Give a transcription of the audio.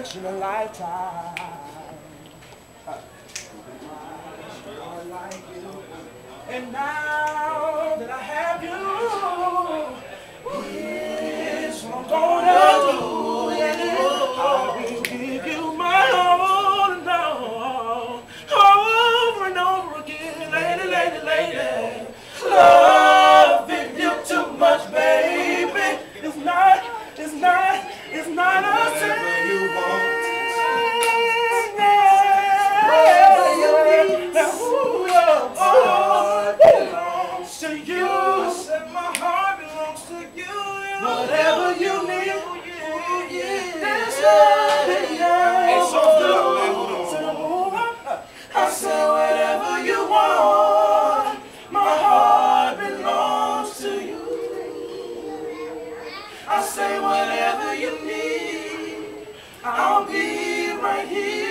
once in a lifetime. And now that I have you, here's what I'm gonna do. I will give you my all and all, over and over again, lady, lady, lady. Loving you too much, baby. It's not a sin. You want. To you, I said my heart belongs to you. Whatever you need, that's it. I said whatever you want, my heart belongs to you. I say whatever you need, I'll be right here.